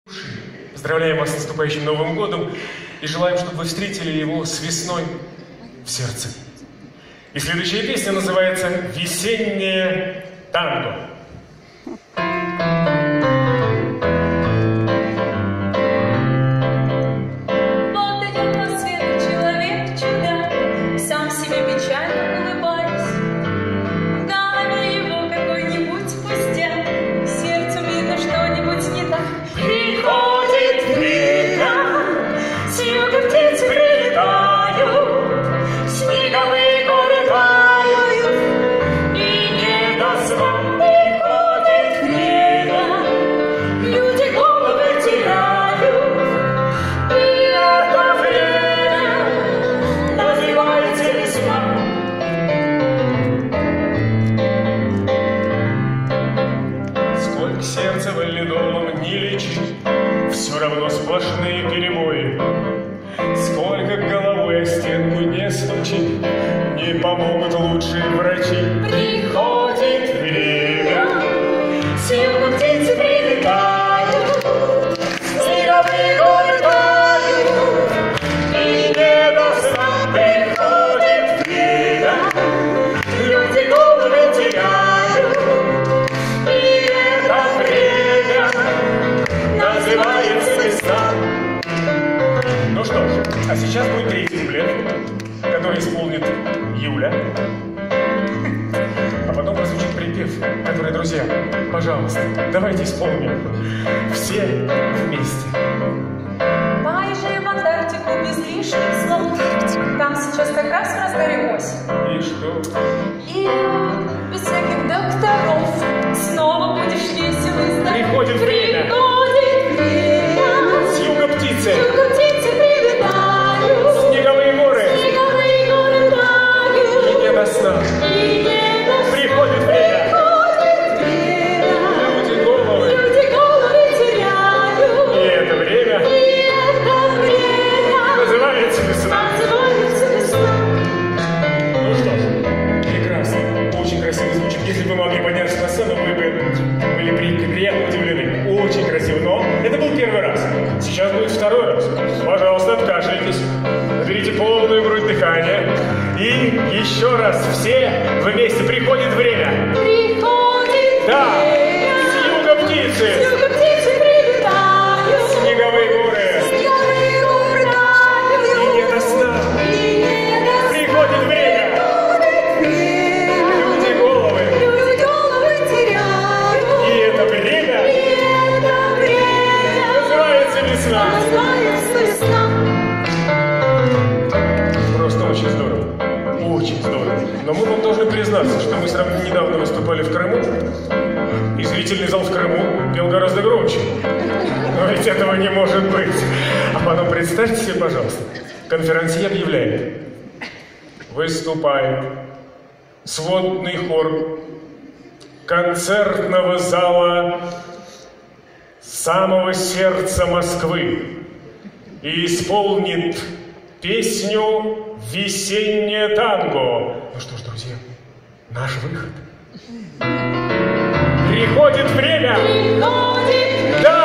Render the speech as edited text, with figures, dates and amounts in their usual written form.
Поздравляем вас с наступающим Новым годом и желаем, чтобы вы встретили его с весной в сердце. И следующая песня называется «Весеннее танго». Сердце валидолом не лечить, все равно сплошные перебои. Сколько головой о стенку не стучи, не помогут лучшие врачи. Приходит время, силы птицы прилетают, снеговые горы тают, и не до сна приходит время, люди головы теряют. Называется весна. Ну что ж, а сейчас будет третий куплет, который исполнит Юля. А потом прозвучит припев, который, друзья, пожалуйста, давайте исполним все вместе. Поезжай в Антарктику без лишних слов. Там сейчас как раз в разгаре осень. И что? И без всяких докторов снова будешь весело и здоров. Приходит время. С юга птицы. Прилетают. Снеговые горы. Тают. И не до сна. Приходит время. Люди головы теряют. И это время называется весна. Ну что ж, прекрасно. Очень красиво звучит. Если бы вы могли подняться на сцену, вы бы были приятно удивлены. Очень красиво. Но это был первый раз. Сейчас будет второй раз. Пожалуйста, откашляйтесь. Наберите полную грудь дыхания. И еще раз все вместе. Приходит время. Да. С юга птицы. Снеговые горы. И не до сна. Приходит время. Люди головы теряют. И это время называется весна. Просто очень здорово. Очень здорово. Но мы вам должны признаться, что мы сравнительно недавно выступали в Крыму, и зрительный зал в Крыму пел гораздо громче. Но ведь этого не может быть. А потом представьте себе, пожалуйста, конферансье объявляет: выступает сводный хор концертного зала самого сердца Москвы и исполнит песню «Весеннее танго». Ну что ж, друзья, наш выход. Приходит время. Да!